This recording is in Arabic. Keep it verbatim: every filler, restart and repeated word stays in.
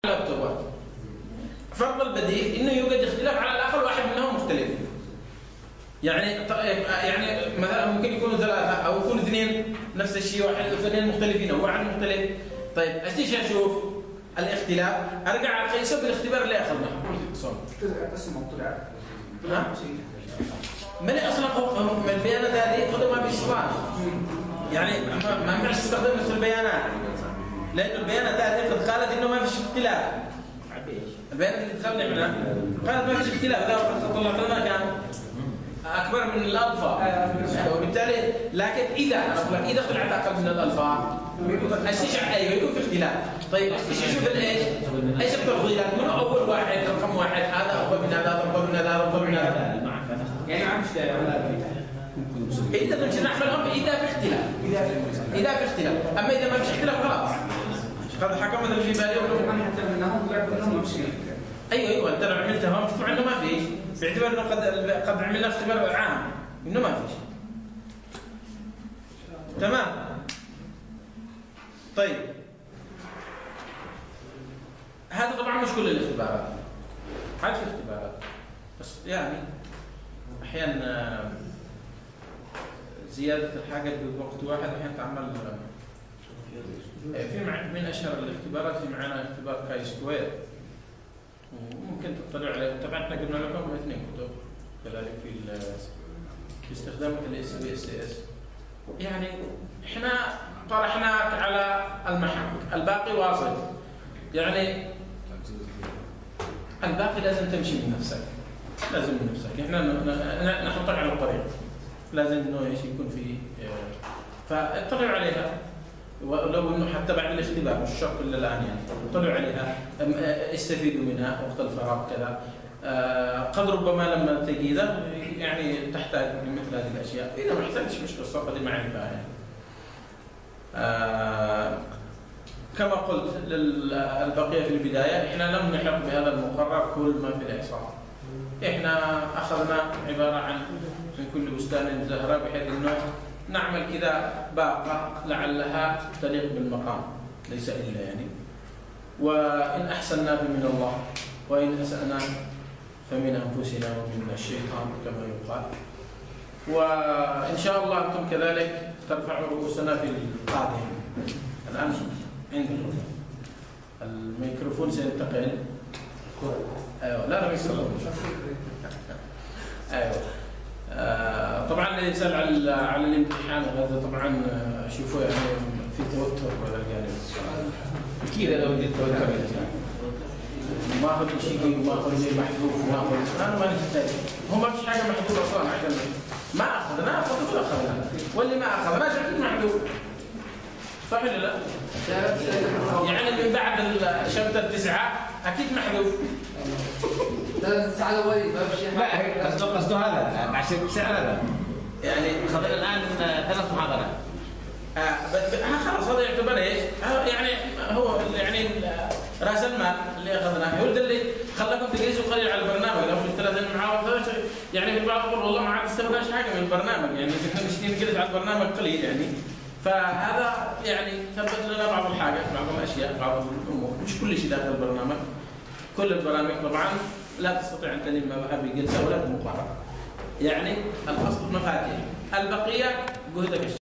اللابتوبات. فرض البديهي انه يوجد اختلاف على الاقل واحد منهم مختلف. يعني يعني مثلا ممكن يكونوا ثلاثه او يكونوا اثنين نفس الشيء، واحد اثنين مختلفين او واحد مختلف. طيب ايش اشوف الاختلاف؟ ارجع اقيسه بالاختبار اللي اخذناه. طلع اسمه طلع ها؟ ملي اصلا من البيانات هذه خذوا ما في اشتراك. يعني ما ينفعش تستخدم نفس البيانات. لأن البيانات هذه قد قالت إنه ما فيش اختلاف. البيانات اللي دخلنا منها قالت ما فيش اختلاف، إذا طلعت لنا كان أكبر من الألفا. وبالتالي لكن إذا أنا إذا طلعت أقل من الألفا الشيء أيوه يكون في اختلاف. طيب إيش أشوف الإيش؟ إيش التفضيلات؟ من أول واحد رقم واحد هذا أفضل من هذا أفضل من هذا أفضل من هذا. يعني ما عمش إذا نمشي نحفلهم إذا في اختلاف. إذا في اختلاف، أما إذا ما فيش اختلاف خلاص. قد حكم مثلا في بالي ولا ما حتى منهم طلع منهم ما فيش. ايوه ايوه انت لو عملتها مجتمع انه ما فيش، باعتبار انه قد قد عملنا اختبار عام انه ما فيش. تمام. طيب هذا طبعا مش كل الاختبارات. هذه في اختبارات بس يعني احيانا زياده الحاجه بوقت واحد احيانا تعمل. في من اشهر الاختبارات في معنا اختبار كاي سكوير، وممكن تطلعوا عليه. طبعا احنا قلنا لكم اثنين كتب كذلك في في استخدام الاس بي اس اس. يعني احنا طرحناك على المحك، الباقي واصل. يعني الباقي لازم تمشي من نفسك، لازم من نفسك. احنا نحطك على الطريق، لازم انه ايش يكون في فاطلعوا عليها. ولو انه حتى بعد الاختبار مش شرط الا الان يعني اطلعوا عليها، استفيدوا منها وقت الفراغ كذا. قد ربما لما تجي ذا يعني تحتاج لمثل هذه الاشياء، اذا ما احتاجش مش قصه قد معرفه يعني. كما قلت للبقيه في البدايه احنا لم نحق بهذا المقرر كل ما في الاحصاء. احنا اخذنا عباره عن من كل بستان زهره، بحيث انه نعمل كذا باقة لعلها تليق بالمقام، ليس إلا يعني. وإن أحسننا فمن الله، وإن أسأنا فمن أنفسنا ومن الشيطان كما يقال. وإن شاء الله أنتم كذلك ترفعوا رؤوسنا في القادم. الآن عندكم الميكروفون سينتقل. أيوه لا لا يسلم. أيوه. آه طبعا اللي يسال على على الامتحان وهذا طبعا اشوفه يعني في توتر ولا الجانب اكيد لو بدي توتر ما اخذ شيء وما اخذ شيء محذوف وما اخذ انا ما نحتاج. هو ما فيش حاجه محذوفه اصلا عشان ما اخذ انا اخذ ولا اخذ واللي ما اخذ ما شكل محذوف. صح ولا لا؟ يعني من بعد الشبكه التسعه اكيد محذوف. تسعة الأولي ما في شيء. لا قصده قصده هذا عشان السعر هذا. يعني خذ الآن ثلاث محاضرات. آه خلاص هذا يعتبر ايش؟ يعني هو يعني راس المال اللي اخذناه، هو اللي خلاكم تقيسوا قليل على البرنامج. لو في ثلاث محاضرات يعني في بعض يقول والله ما عاد استفدناش حاجه من البرنامج، يعني احنا مشتين نجلس على البرنامج قليل يعني. فهذا يعني ثبت لنا بعض الحاجات، بعض الاشياء، بعض الامور، مش كل شيء داخل البرنامج. كل البرامج طبعا لا تستطيع ان تلمها بجلسه ولا بمقارنه. يعني الاصل مفاتيح، البقيه جهدك.